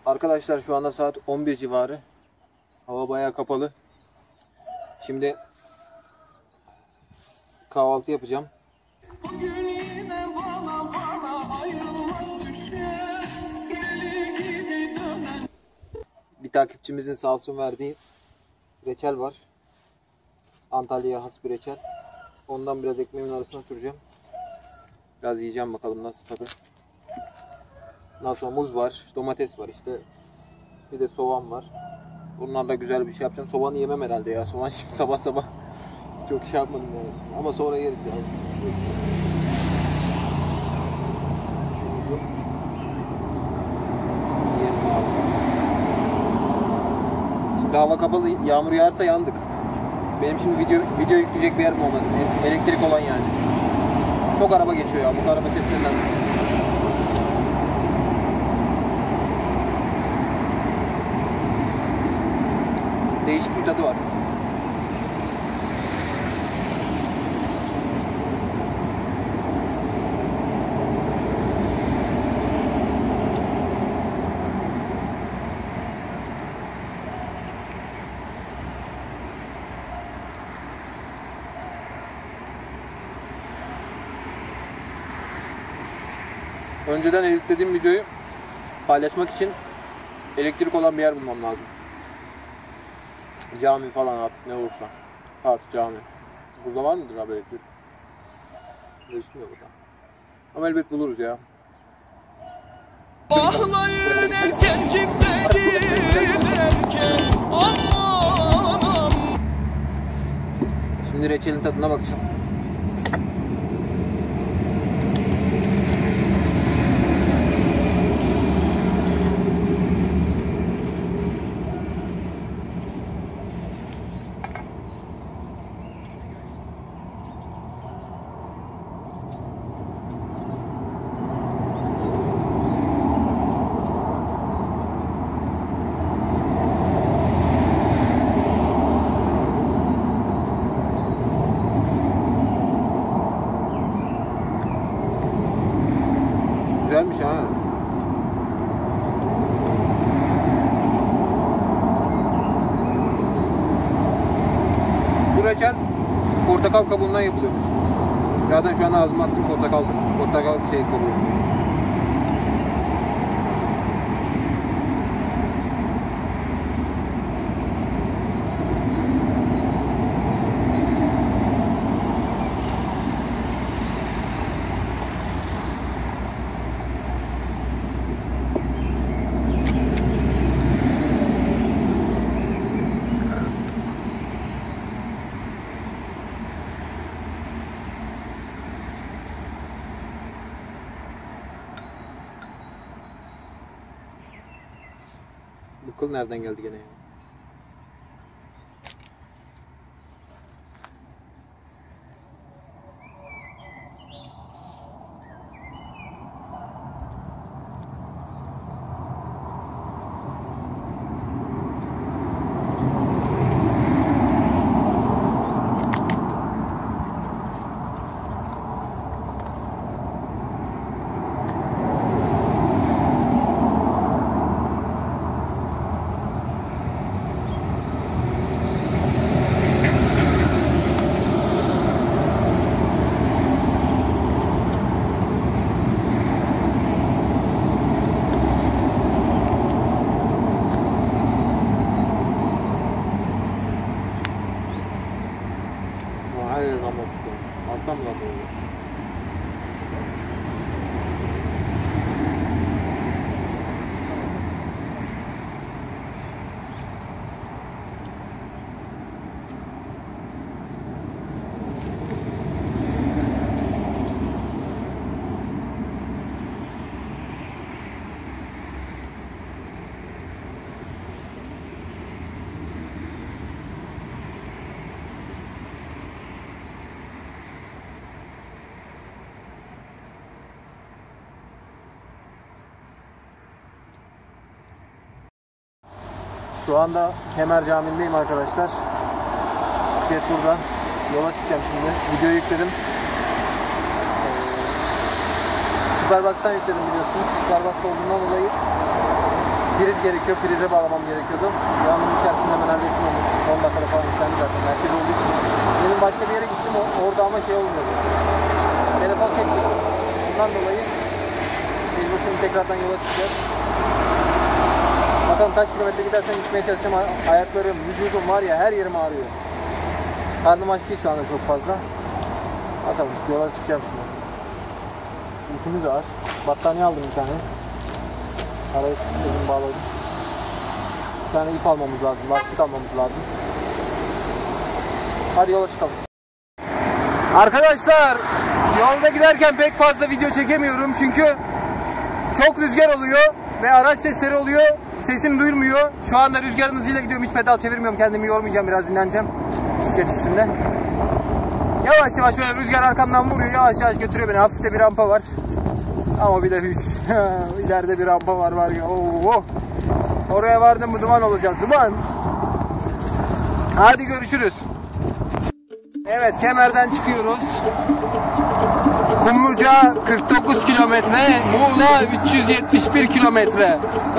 Arkadaşlar şu anda saat 11 civarı. Hava bayağı kapalı. Şimdi kahvaltı yapacağım. Bir takipçimizin sağ olsun verdiği reçel var. Antalya'ya has bir reçel. Ondan biraz ekmeğimin arasına süreceğim. Biraz yiyeceğim, bakalım nasıl tadı. Ondan sonra muz var, domates var işte. Bir de soğan var. Bunlarla güzel bir şey yapacağım. Soğanı yemem herhalde ya. Soğan şimdi sabah sabah çok şey yapmadım yani. Ama sonra yeriz yani. Şimdi hava kapalı, yağmur yağarsa yandık. Benim şimdi video yükleyecek bir yerim olmaz. Elektrik olan yani. Çok araba geçiyor ya. Bu araba seslerinden. Değişik bir tadı var. Önceden editlediğim videoyu paylaşmak için elektrik olan bir yer bulmam lazım. Cami falan, artık ne olursa. Park, cami. Burada var mıdır abi elektrik? Gözükmüyor burada. Ama elbet buluruz ya. Bağlayın erken çifte giderken aman. Şimdi reçelin tadına bakacağım. Güzelmiş ha. Bu reçel portakal kabuğundan yapılıyormuş. Zaten şu an ağzıma attım, portakal kabuğu. Bu kıl nereden geldi gene ya? Hayır lan baktık. Altam lan böyle. Şu anda Kemer Camii'ndeyim arkadaşlar. Bisiklet burada. Yola çıkacağım şimdi. Videoyu yükledim. Superbox'tan yükledim biliyorsunuz. Superbox olduğundan dolayı Priz gerekiyor. Prize bağlamam gerekiyordu. Yağmurun içerisinde hemen hallettim onu. 10 dakikada falan yüklendi zaten. Merkez olduğu için. Benim başka bir yere gittim orada ama şey olmuyordu. Telefon çekmiyor. Bundan dolayı mecbur şimdi tekrardan yola çıkacağız. Bakalım kaç kilometre gidersen gitmeye çalışacağım. Ayaklarım, vücudum var ya, her yerim ağrıyor. Karnım aç değil şu anda çok fazla. Bakalım yola çıkacağım şimdi. Yükümüz de var. Battaniye aldım bir tane. Araya sıkıştırdım, bağladım. Bir tane ip almamız lazım, lastik almamız lazım. Hadi yola çıkalım. Arkadaşlar, yolda giderken pek fazla video çekemiyorum çünkü çok rüzgar oluyor ve araç sesleri oluyor. Sesim duyulmuyor. Şu anda rüzgarın hızıyla gidiyorum, hiç pedal çevirmiyorum, kendimi yormayacağım, biraz dinleneceğim bisiklet üstünde. Yavaş yavaş böyle rüzgar arkamdan vuruyor, yavaş yavaş götürüyor beni. Hafif de bir rampa var. Ama bir de ileride bir rampa var ya. Oo. Oraya vardım mı duman olacağız, duman. Hadi görüşürüz. Evet, Kemer'den çıkıyoruz. Kumluca 49 kilometre, Muğla 371 kilometre.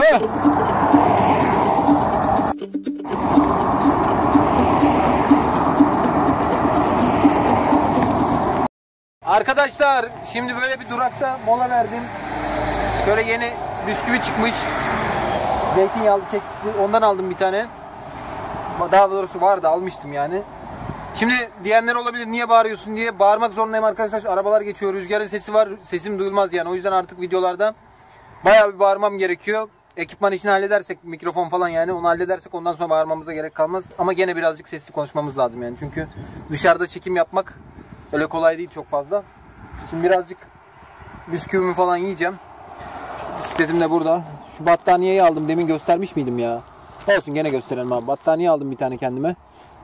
Arkadaşlar, şimdi böyle bir durakta mola verdim. Böyle yeni bisküvi çıkmış. Zeytinyağlı kekli, ondan aldım bir tane. Daha doğrusu vardı, almıştım yani. Şimdi diyenler olabilir, niye bağırıyorsun diye. Bağırmak zorundayım arkadaşlar. Arabalar geçiyor, rüzgarın sesi var. Sesim duyulmaz yani. O yüzden artık videolarda bayağı bir bağırmam gerekiyor. Ekipman işini halledersek, mikrofon falan yani, onu halledersek ondan sonra bağırmamıza gerek kalmaz. Ama gene birazcık sesli konuşmamız lazım yani. Çünkü dışarıda çekim yapmak öyle kolay değil çok fazla. Şimdi birazcık bisküvimi falan yiyeceğim. Bisikletim de burada. Şu battaniyeyi aldım. Demin göstermiş miydim ya? Olsun, gene gösterelim abi. Battaniye aldım bir tane kendime.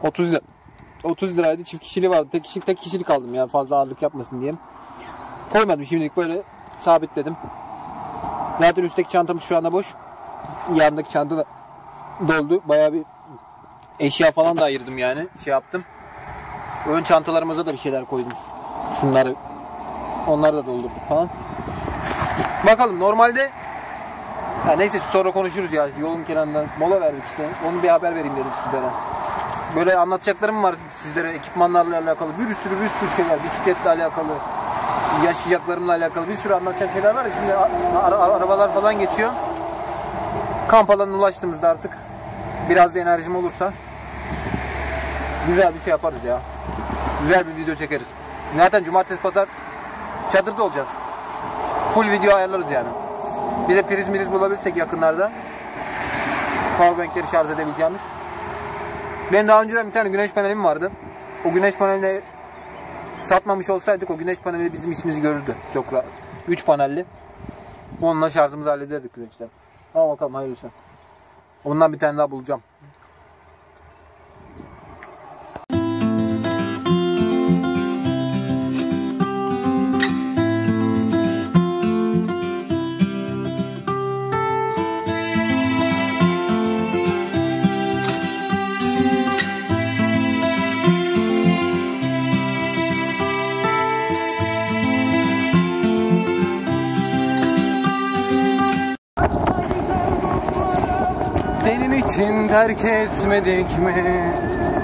30 liraydı. Çift kişiliği vardı. Tek kişilik aldım ya. Fazla ağırlık yapmasın diye. Koymadım. Şimdilik böyle sabitledim. Zaten üstteki çantamız şu anda boş. Yanındaki çanta da doldu. Bayağı bir eşya falan da ayırdım yani. Şey yaptım. Ön çantalarımıza da bir şeyler koydum. Şunları. Onları da doldurduk falan. Bakalım, normalde ya neyse, sonra konuşuruz ya. Yolun kenarında mola verdik işte. Onu bir haber vereyim dedim sizlere. Böyle anlatacaklarım var sizlere, ekipmanlarla alakalı bir sürü şeyler, bisikletle alakalı, yaşayacaklarımla alakalı bir sürü anlatacak şeyler var ya. Şimdi arabalar falan geçiyor. Kamp alanına ulaştığımızda artık biraz da enerjim olursa güzel bir şey yaparız ya. Güzel bir video çekeriz. Zaten cumartesi pazar çadırda olacağız. Full video ayarlarız yani. Bir de priz bulabilirsek yakınlarda, powerbankleri şarj edebileceğimiz. Benim daha önceden bir tane güneş panelim vardı. O güneş panelini satmamış olsaydık o güneş paneli bizim işimizi görürdü. Çok rahat. 3 panelli. Onunla şarjımızı hallederdik güneşten. Ama bakalım, hayırlısı. Ondan bir tane daha bulacağım. Senin için terk etmedik mi?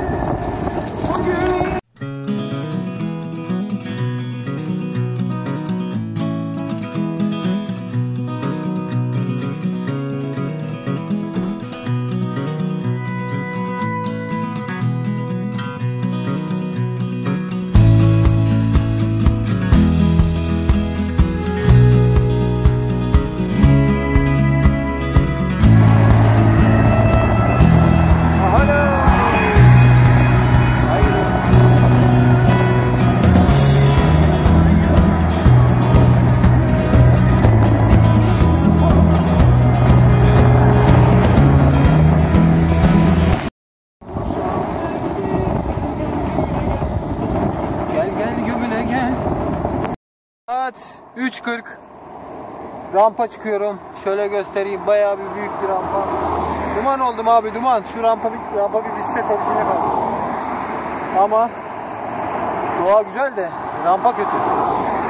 Saat 3:40. Rampa çıkıyorum. Şöyle göstereyim. Bayağı bir büyük bir rampa. Duman oldum abi, duman. Şu rampa bir bitse temizliğine kaldı. Ama doğa güzel de rampa kötü.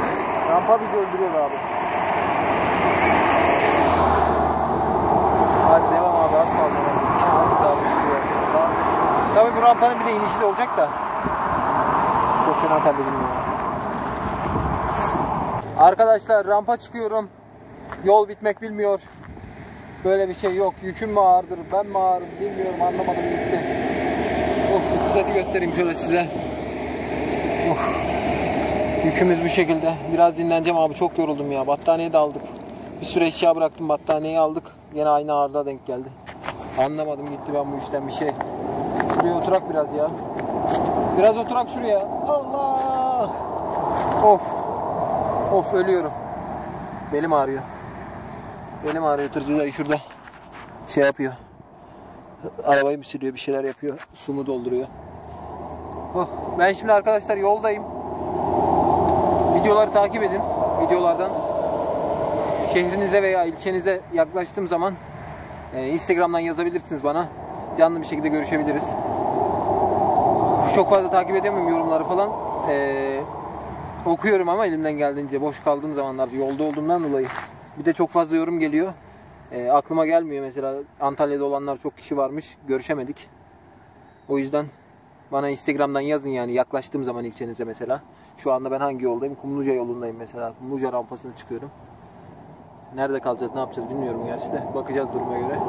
Rampa bizi öldürüyor abi. rampanın bir de inişi de olacak da. Çok fena terledim ya. Arkadaşlar rampa çıkıyorum. Yol bitmek bilmiyor. Böyle bir şey yok. Yüküm mü ağırdır, ben mi ağırım bilmiyorum, anlamadım gitti. Bisikleti göstereyim şöyle size. Yükümüz bu şekilde. Biraz dinleneceğim abi, çok yoruldum ya. Battaniyeyi de aldık. Bir süre eşya bıraktım, battaniyeyi aldık. Yine aynı ağırlığa denk geldi. Anlamadım gitti ben bu işten bir şey. Şuraya oturak biraz ya. Biraz oturak şuraya. Allah! Of. Of, ölüyorum. Belim ağrıyor. Belim ağrıyor. Tırcı dayı şurada şey yapıyor. Arabayı mı sürüyor, bir şeyler yapıyor. Su mu dolduruyor. Oh. Ben şimdi arkadaşlar yoldayım. Videoları takip edin. Videolardan şehrinize veya ilçenize yaklaştığım zaman Instagram'dan yazabilirsiniz bana. Canlı bir şekilde görüşebiliriz. Çok fazla takip edemiyorum yorumları falan. Okuyorum ama elimden geldiğince, boş kaldığım zamanlarda, yolda olduğumdan dolayı. Bir de çok fazla yorum geliyor. Aklıma gelmiyor mesela. Antalya'da olanlar çok kişi varmış. Görüşemedik. O yüzden bana Instagram'dan yazın yani yaklaştığım zaman ilçenize mesela. Şu anda ben hangi yoldayım? Kumluca yolundayım mesela. Kumluca rampasına çıkıyorum. Nerede kalacağız, ne yapacağız bilmiyorum gerçi de. Bakacağız duruma göre.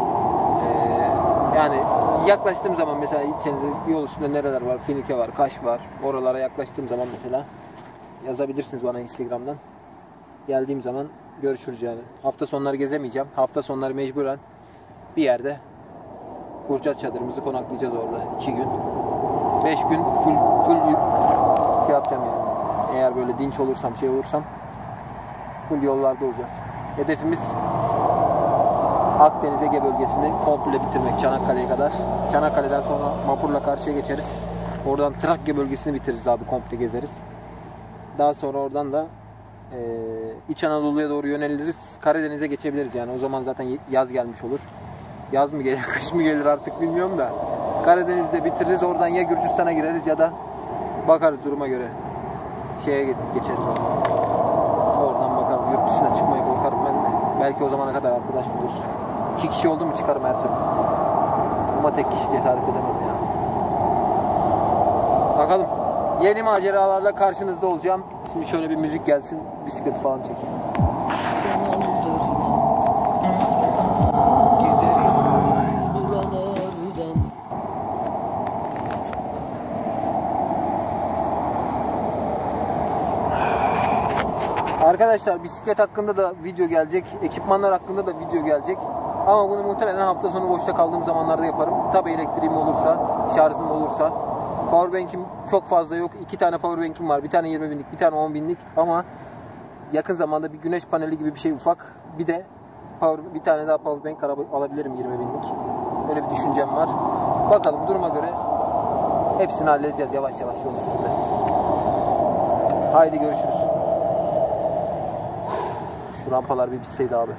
Yani yaklaştığım zaman mesela ilçenize, yol üstünde nereler var? Finike var, Kaş var. Oralara yaklaştığım zaman mesela yazabilirsiniz bana Instagram'dan. Geldiğim zaman görüşürüz yani. Hafta sonları gezemeyeceğim. Hafta sonları mecburen bir yerde kuracağız çadırımızı, konaklayacağız orada 2 gün. 5 gün full şey yapacağım yani. Eğer böyle dinç olursam, şey olursam full yollarda olacağız. Hedefimiz Akdeniz Ege bölgesini komple bitirmek, Çanakkale'ye kadar. Çanakkale'den sonra vapurla karşıya geçeriz. Oradan Trakya bölgesini bitiririz abi, komple gezeriz. Daha sonra oradan da İç Anadolu'ya doğru yöneliriz. Karadeniz'e geçebiliriz yani. O zaman zaten yaz gelmiş olur. Yaz mı gelir, kış mı gelir artık bilmiyorum da. Karadeniz'de bitiririz. Oradan ya Gürcistan'a gireriz ya da bakarız duruma göre. Şeye geçeriz oradan. Oradan bakarız. Yurt dışına çıkmaya korkarım ben de. Belki o zamana kadar arkadaş buluruz. 2 kişi oldu mu çıkarım her türlü. Ama tek kişi cesaret edemem ya. Bakalım. Yeni maceralarla karşınızda olacağım. Şimdi şöyle bir müzik gelsin. Bisiklet falan çekeyim. Arkadaşlar bisiklet hakkında da video gelecek. Ekipmanlar hakkında da video gelecek. Ama bunu muhtemelen hafta sonu boşta kaldığım zamanlarda yaparım. Tabi elektriğim olursa, şarjım olursa. Powerbank'im çok fazla yok. 2 tane powerbank'im var. Bir tane 20 binlik, bir tane 10 binlik. Ama yakın zamanda bir güneş paneli gibi bir şey ufak. Bir de bir tane daha powerbank alabilirim 20 binlik. Öyle bir düşüncem var. Bakalım duruma göre hepsini halledeceğiz yavaş yavaş yol üstünde. Haydi görüşürüz. Şu rampalar bir bitseydi abi.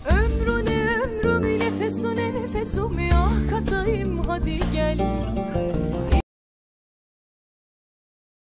Ömrüne ömrüm, nefesine nefesum, ya katayım hadi gel.